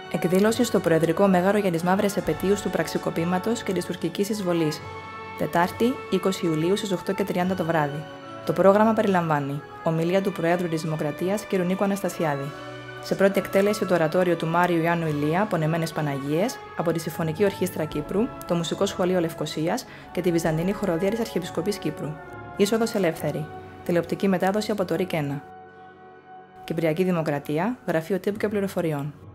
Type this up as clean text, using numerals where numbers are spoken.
Εκδήλωση στο Προεδρικό Μέγαρο για τις μαύρες επετείους του πραξικοπήματος και της τουρκικής εισβολής. Τετάρτη, 20 Ιουλίου στις 8:30 το βράδυ. Το πρόγραμμα περιλαμβάνει ομιλία του Προέδρου της Δημοκρατίας κ. Νίκου Αναστασιάδη. Σε πρώτη εκτέλεση το ορατόριο του Μάριου Ιάννου Ηλία, Πονεμένες Παναγίες, από τη Συμφωνική Ορχήστρα Κύπρου, το Μουσικό Σχολείο Λευκωσίας και τη Βυζαντινή Χοροδία της Αρχιεπισκοπής Κύπρου. Είσοδος ελεύθερη. Τηλεοπτική μετάδοση από το ΡΙΚ 1. Κυπριακή Δημοκρατία, Γραφείο Τύπου και Πληροφοριών.